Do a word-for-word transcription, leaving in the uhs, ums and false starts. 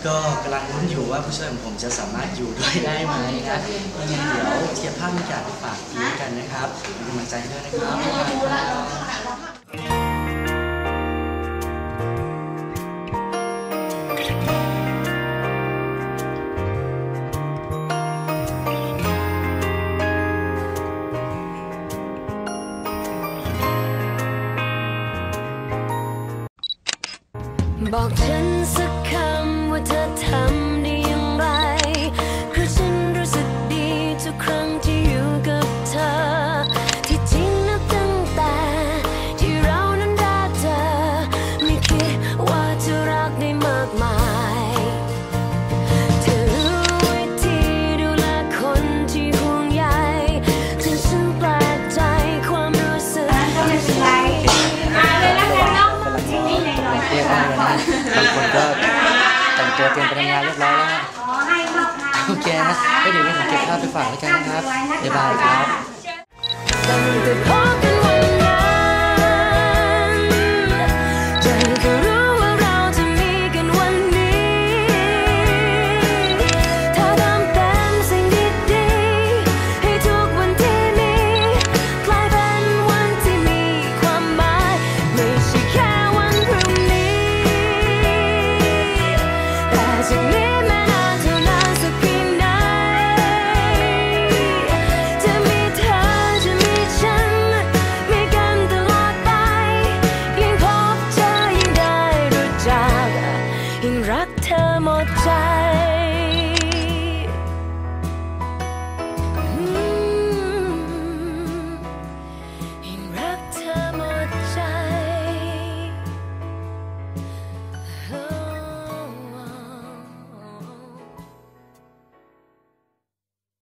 ก็กำลังลุ้นอยู่ว่าผู้ช่วยของผมจะสามารถอยู่ด้วยได้ไหมนะยังไงเดี๋ยวเทียบภาพบรรยากาศไปฝากทีกันนะครับเป็นกำลังใจให้ด้วยนะครับบอกฉันสักคำว่าเธอทำได้อย่างไรเพราะฉันรู้สึกดีทุกครั้งที่อยู่กับเธอที่จริงนับตั้งแต่ที่เรานั้นได้เจอไม่คิดว่าจะรักได้มากมายเธอรู้วิธีดูแลคนที่ห่วงใยจนฉันแปลกใจความรู้สึกก็ไม่เป็นไรมาเลยแล้วกันเนาะนิดๆหน่อยๆบางคนก็แต่งตัวเตรียมไปทำงานเรียบร้อยแล้วโอเคนะก็เดี๋ยวผมเก็บภาพไปฝากแล้วกันนะครับบ๊ายบายครับจากนี้